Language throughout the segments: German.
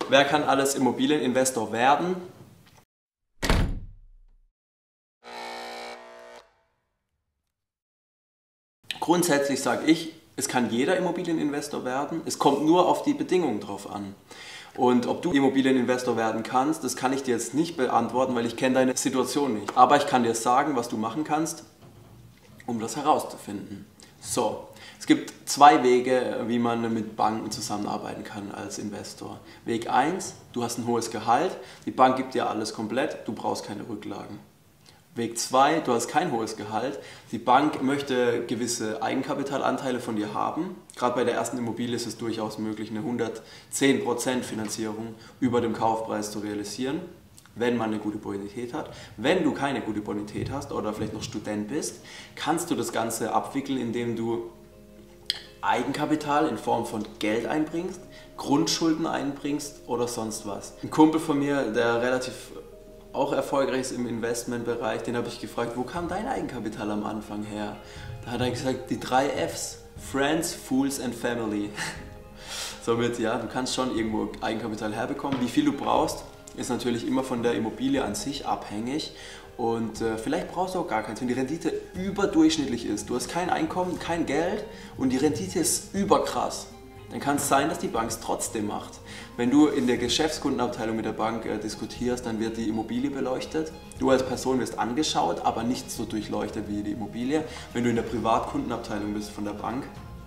Wer kann alles Immobilieninvestor werden? Grundsätzlich sage ich, es kann jeder Immobilieninvestor werden. Es kommt nur auf die Bedingungen drauf an. Und ob du Immobilieninvestor werden kannst, das kann ich dir jetzt nicht beantworten, weil ich kenne deine Situation nicht. Aber ich kann dir sagen, was du machen kannst, um das herauszufinden. So, es gibt zwei Wege, wie man mit Banken zusammenarbeiten kann als Investor. Weg 1, du hast ein hohes Gehalt, die Bank gibt dir alles komplett, du brauchst keine Rücklagen. Weg 2, du hast kein hohes Gehalt, die Bank möchte gewisse Eigenkapitalanteile von dir haben. Gerade bei der ersten Immobilie ist es durchaus möglich, eine 110% Finanzierung über dem Kaufpreis zu realisieren, wenn man eine gute Bonität hat. Wenn du keine gute Bonität hast oder vielleicht noch Student bist, kannst du das Ganze abwickeln, indem du Eigenkapital in Form von Geld einbringst, Grundschulden einbringst oder sonst was. Ein Kumpel von mir, der relativ auch erfolgreich ist im Investmentbereich, den habe ich gefragt, wo kam dein Eigenkapital am Anfang her? Da hat er gesagt, die 3 Fs, Friends, Fools and Family. Somit, ja, du kannst schon irgendwo Eigenkapital herbekommen. Wie viel du brauchst, ist natürlich immer von der Immobilie an sich abhängig. Und vielleicht brauchst du auch gar keins, wenn die Rendite überdurchschnittlich ist. Du hast kein Einkommen, kein Geld und die Rendite ist überkrass. Dann kann es sein, dass die Bank es trotzdem macht. Wenn du in der Geschäftskundenabteilung mit der Bank diskutierst, dann wird die Immobilie beleuchtet. Du als Person wirst angeschaut, aber nicht so durchleuchtet wie die Immobilie. Wenn du in der Privatkundenabteilung bist von der Bank,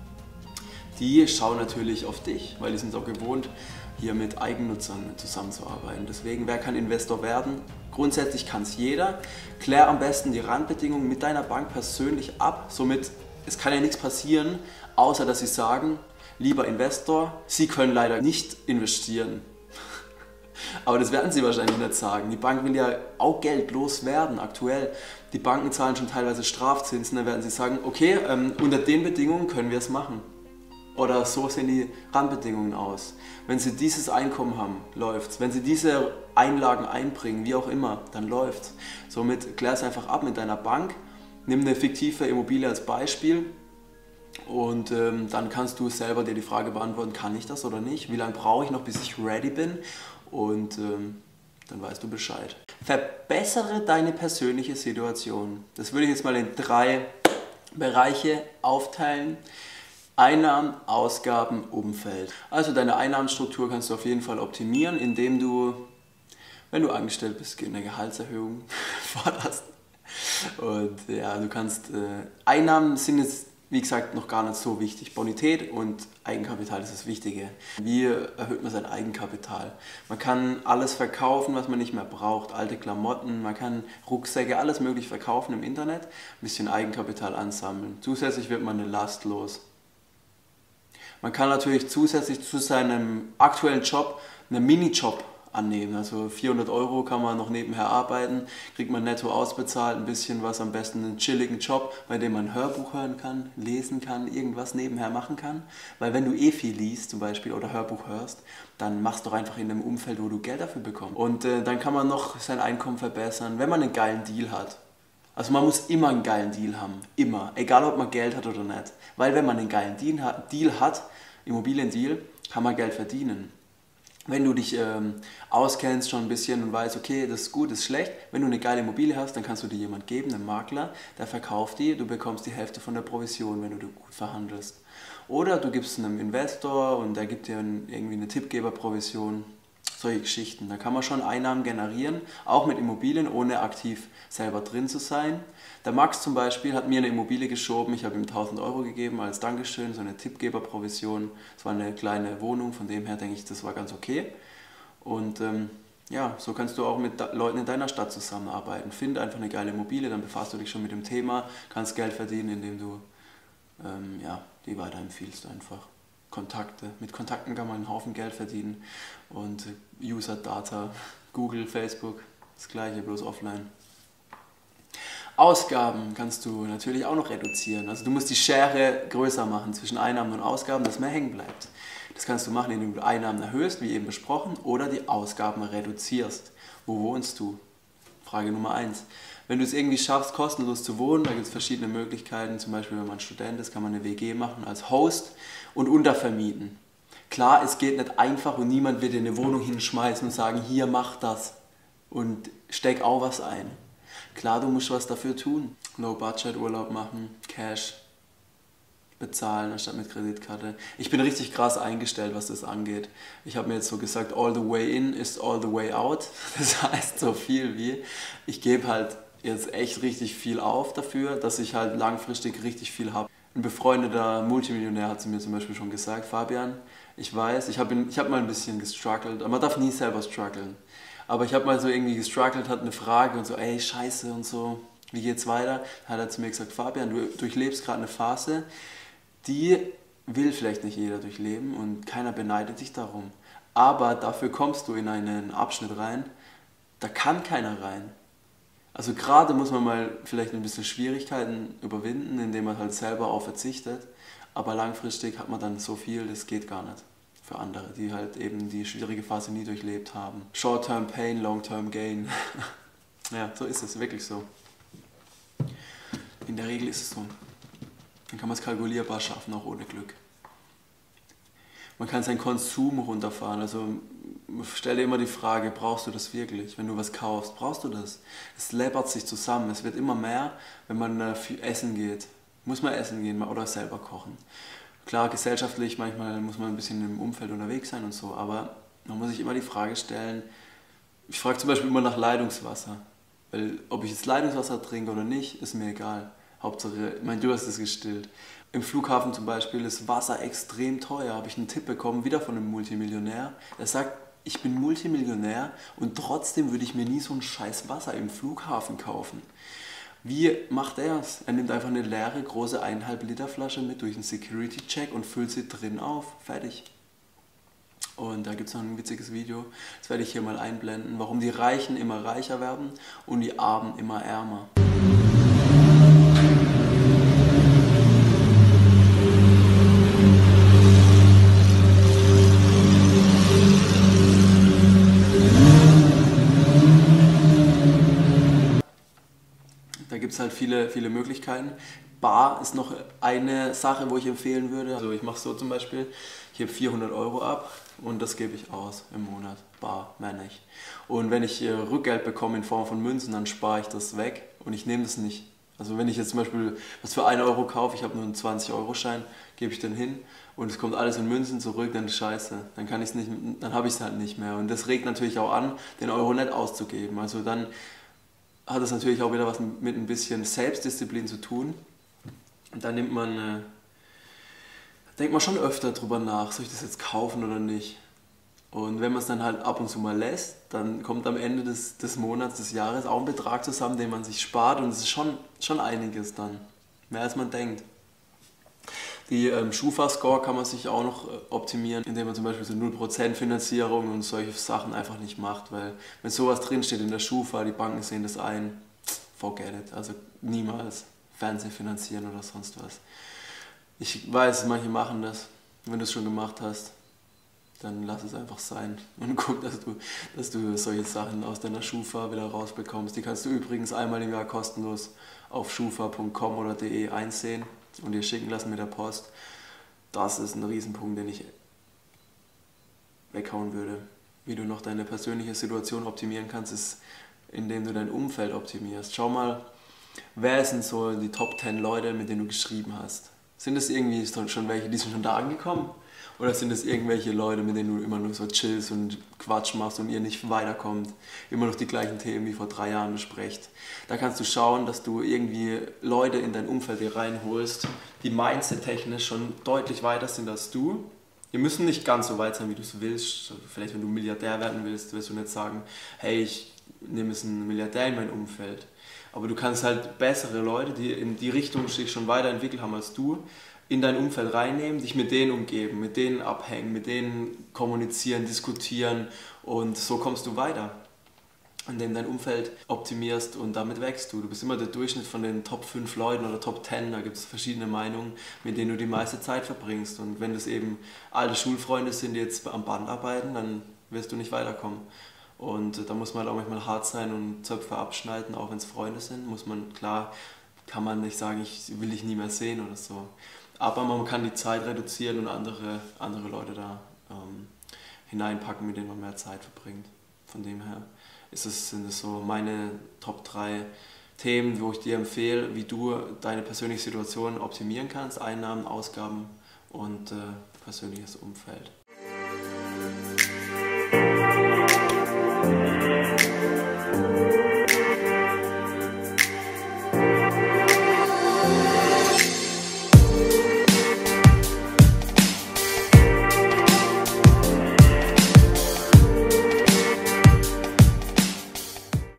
die schauen natürlich auf dich, weil die sind auch gewohnt, hier mit Eigennutzern zusammenzuarbeiten. Deswegen, wer kann Investor werden? Grundsätzlich kann es jeder. Klär am besten die Randbedingungen mit deiner Bank persönlich ab. Somit, es kann ja nichts passieren, außer dass sie sagen, lieber Investor, Sie können leider nicht investieren. Aber das werden Sie wahrscheinlich nicht sagen. Die Bank will ja auch Geld loswerden aktuell. Die Banken zahlen schon teilweise Strafzinsen. Dann werden sie sagen, okay, unter den Bedingungen können wir es machen. Oder so sehen die Randbedingungen aus. Wenn Sie dieses Einkommen haben, läuft's. Wenn Sie diese Einlagen einbringen, wie auch immer, dann läuft's. Somit klär es einfach ab mit deiner Bank. Nimm eine fiktive Immobilie als Beispiel. Und dann kannst du selber dir die Frage beantworten, kann ich das oder nicht? Wie lange brauche ich noch, bis ich ready bin? Und dann weißt du Bescheid. Verbessere deine persönliche Situation. Das würde ich jetzt mal in 3 Bereiche aufteilen. Einnahmen, Ausgaben, Umfeld. Also deine Einnahmenstruktur kannst du auf jeden Fall optimieren, indem du, wenn du angestellt bist, eine Gehaltserhöhung forderst. Und ja, du kannst, Einnahmen sind jetzt, wie gesagt, noch gar nicht so wichtig. Bonität und Eigenkapital ist das Wichtige. Wie erhöht man sein Eigenkapital? Man kann alles verkaufen, was man nicht mehr braucht. Alte Klamotten, man kann Rucksäcke, alles mögliche verkaufen im Internet. Ein bisschen Eigenkapital ansammeln. Zusätzlich wird man eine Last los. Man kann natürlich zusätzlich zu seinem aktuellen Job einen Minijob annehmen. Also 400 € kann man noch nebenher arbeiten, kriegt man netto ausbezahlt, ein bisschen was, am besten einen chilligen Job, bei dem man ein Hörbuch hören kann, lesen kann, irgendwas nebenher machen kann. Weil wenn du eh viel liest zum Beispiel oder Hörbuch hörst, dann machst du doch einfach in einem Umfeld, wo du Geld dafür bekommst. Und dann kann man noch sein Einkommen verbessern, wenn man einen geilen Deal hat. Also man muss immer einen geilen Deal haben, immer, egal ob man Geld hat oder nicht. Weil wenn man einen geilen Deal hat, Immobiliendeal, kann man Geld verdienen. Wenn du dich auskennst schon ein bisschen und weißt, okay, das ist gut, das ist schlecht, wenn du eine geile Immobilie hast, dann kannst du dir jemand geben, einen Makler, der verkauft die, du bekommst die Hälfte von der Provision, wenn du gut verhandelst. Oder du gibst einem Investor und der gibt dir irgendwie eine Tippgeberprovision. Solche Geschichten. Da kann man schon Einnahmen generieren, auch mit Immobilien, ohne aktiv selber drin zu sein. Der Max zum Beispiel hat mir eine Immobilie geschoben, ich habe ihm 1000 € gegeben als Dankeschön, so eine Tippgeberprovision. Es war eine kleine Wohnung, von dem her denke ich, das war ganz okay. Und ja, so kannst du auch mit Leuten in deiner Stadt zusammenarbeiten. Find einfach eine geile Immobilie, dann befasst du dich schon mit dem Thema, kannst Geld verdienen, indem du ja, die weiterempfiehlst einfach. Kontakte. Mit Kontakten kann man einen Haufen Geld verdienen und User Data, Google, Facebook, das gleiche, bloß offline. Ausgaben kannst du natürlich auch noch reduzieren. Also du musst die Schere größer machen zwischen Einnahmen und Ausgaben, dass mehr hängen bleibt. Das kannst du machen, indem du Einnahmen erhöhst, wie eben besprochen, oder die Ausgaben reduzierst. Wo wohnst du? Frage Nummer 1. Wenn du es irgendwie schaffst, kostenlos zu wohnen, da gibt es verschiedene Möglichkeiten. Zum Beispiel, wenn man Student ist, kann man eine WG machen als Host und untervermieten. Klar, es geht nicht einfach und niemand wird dir eine Wohnung hinschmeißen und sagen, hier, mach das und steck auch was ein. Klar, du musst was dafür tun. Low-Budget-Urlaub machen, Cash bezahlen anstatt mit Kreditkarte. Ich bin richtig krass eingestellt, was das angeht. Ich habe mir jetzt so gesagt, all the way in is all the way out. Das heißt so viel wie, ich gebe halt jetzt echt richtig viel auf dafür, dass ich halt langfristig richtig viel habe. Ein befreundeter Multimillionär hat zu mir zum Beispiel schon gesagt, Fabian, ich weiß, ich hab mal ein bisschen gestruggelt, aber man darf nie selber strugglen. Aber ich habe mal so irgendwie gestruggelt, hatte eine Frage und so, ey, scheiße und so, wie geht's weiter? Da hat er zu mir gesagt, Fabian, du durchlebst gerade eine Phase, die will vielleicht nicht jeder durchleben und keiner beneidet dich darum. Aber dafür kommst du in einen Abschnitt rein, da kann keiner rein. Also gerade muss man mal vielleicht ein bisschen Schwierigkeiten überwinden, indem man halt selber auch verzichtet. Aber langfristig hat man dann so viel, das geht gar nicht. Für andere, die halt eben die schwierige Phase nie durchlebt haben. Short-term Pain, Long-term Gain. Ja, so ist es, wirklich so. In der Regel ist es so. Dann kann man es kalkulierbar schaffen, auch ohne Glück. Man kann seinen Konsum runterfahren. Also stell dir immer die Frage, brauchst du das wirklich? Wenn du was kaufst, brauchst du das? Es läppert sich zusammen. Es wird immer mehr, wenn man essen geht. Muss man essen gehen oder selber kochen. Klar, gesellschaftlich, manchmal muss man ein bisschen im Umfeld unterwegs sein und so, aber man muss sich immer die Frage stellen, ich frage zum Beispiel immer nach Leitungswasser. Weil ob ich jetzt Leitungswasser trinke oder nicht, ist mir egal. Hauptsache, mein Durst ist gestillt. Im Flughafen zum Beispiel ist Wasser extrem teuer. Habe ich einen Tipp bekommen, wieder von einem Multimillionär. Er sagt, ich bin Multimillionär und trotzdem würde ich mir nie so ein scheiß Wasser im Flughafen kaufen. Wie macht er es? Er nimmt einfach eine leere, große 1,5 Liter Flasche mit durch einen Security-Check und füllt sie drin auf. Fertig. Und da gibt es noch ein witziges Video, das werde ich hier mal einblenden, warum die Reichen immer reicher werden und die Armen immer ärmer. Da gibt es halt viele Möglichkeiten. Bar ist noch eine Sache, wo ich empfehlen würde. Also ich mache so zum Beispiel, ich gebe 400 Euro ab und das gebe ich aus im Monat. Bar, mehr nicht. Und wenn ich Rückgeld bekomme in Form von Münzen, dann spare ich das weg und ich nehme das nicht. Also wenn ich jetzt zum Beispiel was für 1 Euro kaufe, ich habe nur einen 20-Euro-Schein, gebe ich den hin und es kommt alles in Münzen zurück, dann ist scheiße. Dann kann ich's nicht, dann habe ich es halt nicht mehr. Und das regt natürlich auch an, den Euro nicht auszugeben. Also dann hat es natürlich auch wieder was mit ein bisschen Selbstdisziplin zu tun. Und da denkt man schon öfter drüber nach, soll ich das jetzt kaufen oder nicht. Und wenn man es dann halt ab und zu mal lässt, dann kommt am Ende des Monats, des Jahres auch ein Betrag zusammen, den man sich spart und es ist schon einiges dann. Mehr als man denkt. Die Schufa-Score kann man sich auch noch optimieren, indem man zum Beispiel so 0% Finanzierung und solche Sachen einfach nicht macht, weil wenn sowas drinsteht in der Schufa, die Banken sehen das ein, forget it, also niemals Fernsehen finanzieren oder sonst was. Ich weiß, manche machen das, wenn du es schon gemacht hast, dann lass es einfach sein und guck, dass du solche Sachen aus deiner Schufa wieder rausbekommst. Die kannst du übrigens einmal im Jahr kostenlos auf schufa.com oder de einsehen und dir schicken lassen mit der Post. Das ist ein Riesenpunkt, den ich weghauen würde. Wie du noch deine persönliche Situation optimieren kannst, ist, indem du dein Umfeld optimierst. Schau mal, wer sind so die Top 10 Leute, mit denen du geschrieben hast? Sind es irgendwie schon welche, die sind schon da angekommen? Oder sind es irgendwelche Leute, mit denen du immer nur so chillst und Quatsch machst und ihr nicht weiterkommt, immer noch die gleichen Themen wie vor 3 Jahren besprecht? Da kannst du schauen, dass du irgendwie Leute in dein Umfeld hier reinholst, die mindset-technisch schon deutlich weiter sind als du. Die müssen nicht ganz so weit sein, wie du es willst. Vielleicht, wenn du Milliardär werden willst, wirst du nicht sagen, hey, ich nehme jetzt einen Milliardär in mein Umfeld. Aber du kannst halt bessere Leute, die in die Richtung sich schon weiterentwickelt haben als du, in dein Umfeld reinnehmen, dich mit denen umgeben, mit denen abhängen, mit denen kommunizieren, diskutieren und so kommst du weiter, indem dein Umfeld optimierst und damit wächst du. Du bist immer der Durchschnitt von den Top 5 Leuten oder Top 10, da gibt es verschiedene Meinungen, mit denen du die meiste Zeit verbringst und wenn das eben alte Schulfreunde sind, die jetzt am Band arbeiten, dann wirst du nicht weiterkommen. Und da muss man halt auch manchmal hart sein und Zöpfe abschneiden, auch wenn es Freunde sind, kann man nicht sagen, ich will dich nie mehr sehen oder so. Aber man kann die Zeit reduzieren und andere Leute da hineinpacken, mit denen man mehr Zeit verbringt. Von dem her sind es so meine Top 3 Themen, wo ich dir empfehle, wie du deine persönliche Situation optimieren kannst, Einnahmen, Ausgaben und persönliches Umfeld.